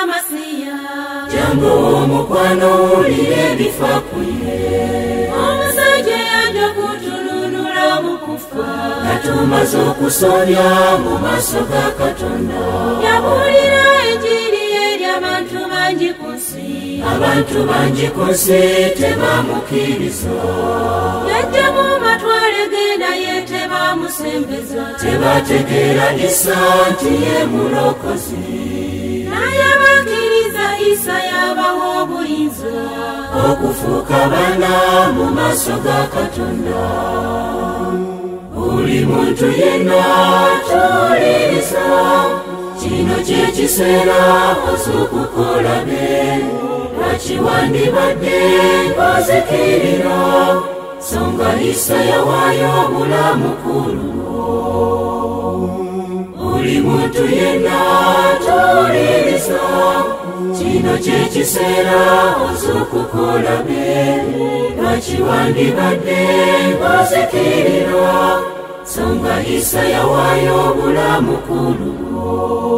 Masiya jango omukwano owulire ebifa ku ye omusajja yajja kutununula mu kufa nga tumaze okusobya mu maaso ga Katonda yabuulira enjiri eri abantu bangi ku nsi abantu bangi ku nsi tebamukkiriza yajja mu matwale ge naye tebamusembeza tebategeera Isa nti ye mulokozi naye abakkiriza Isa yabawa obuyinza okufuuka baana mu maaso ga Katonda buli muntu yenna tuwuliriza kino ky'ekiseera ozukukola be lwaki wandibadde ng'ozikirira songa Isa yawaayo obulamu ku lulwo buli muntu yenna tuwuliriza kino ky'ekiseera ozukukola be lwaki wandibadde ng'ozikirira songa Isa yawaayo obulamu ku lulwo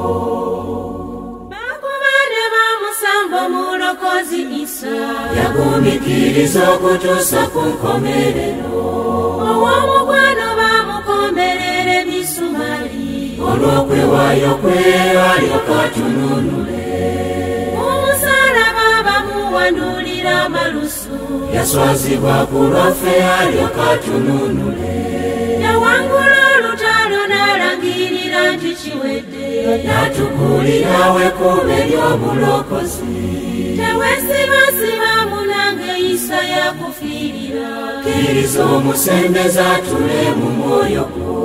bakubane bamusamba omulokozi Isa yagumiikiriza okutuusa ku nkomerero ow'omukwano bamukomberera ebisumaali olw'okwewaayo kwe alyoka atununule omusaalaba bamuwanduulira amalusu yaswazibwa ku lwaffe alyoka atununule yawangula olutalo n'alangirira nti kiwedde n'atukuulira wekkubo ery'obulokozi teweesibasiba munange Isa yakufiirira kkiriza omusembeza atule mu mwoyo gwo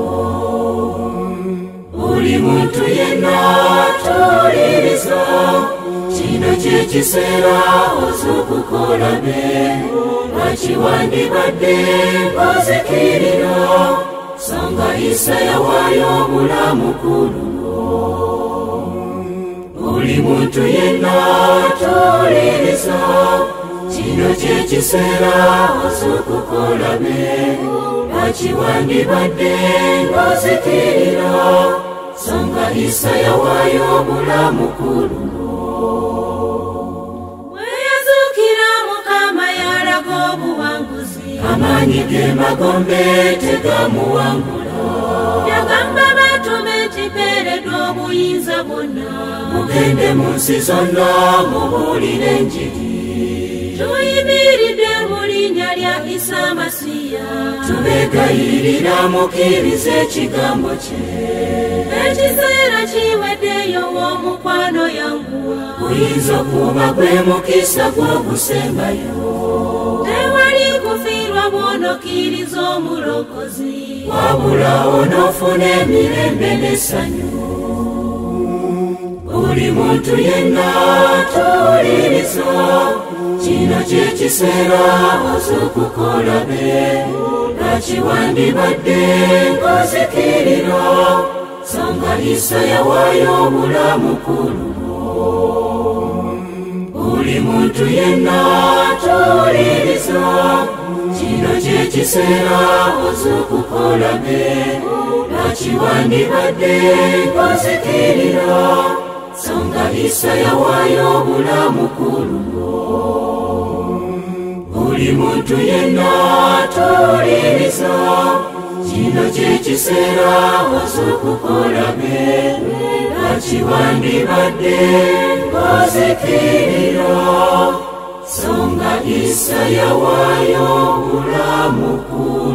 buli muntu yenna tuwuliriza kino ky'ekiseera ozukukola be lwaki wandibadde ng'ozikirira songa Isa yawaayo obulamu ku lulwo buli muntu yenna tuwuliriza kino ky'ekiseera ozukukola be lwaki wandibadde ng'ozikirira songa Isa yawaayo obulamu ku lulwo weyazuukira Mukama yalaga obuwanguzi amaanyi ge magombe tegamuwangula yagamba batume nti mpeereddwa obuyinza bwonna mugende mu nsi zonna mubuulire enjiri tuyimiridde mu linnya lya Isa Masiya tubeegayirira mukkirize ekigambo kye ekiseera kiweddeyo w'omukwano yanguwa guyinza okuba gwe mukisa gw'ogusembayo tewali kufiirwa bw'onokkiriza omulokozi wabula onoofuna emirembe n'essanyu buli muntu yenna tuwuliriza kino ky'ekiseera ozukukola be lwaki wandibadde ng'ozikirira songa Isa yawaayo obulamu ku lulwo buli muntu yenna tuwuliriza kino ky'ekiseera ozukukola be lwaki wandibadde ng'ozikirira songa Isa yawaayo obulamu ku lulwo buli muntu yenna tuwuliriza kino ky'ekiseera ozukukola be lwaki wandibadde ng'ozikirira songa Isa yawaayo obulamu ku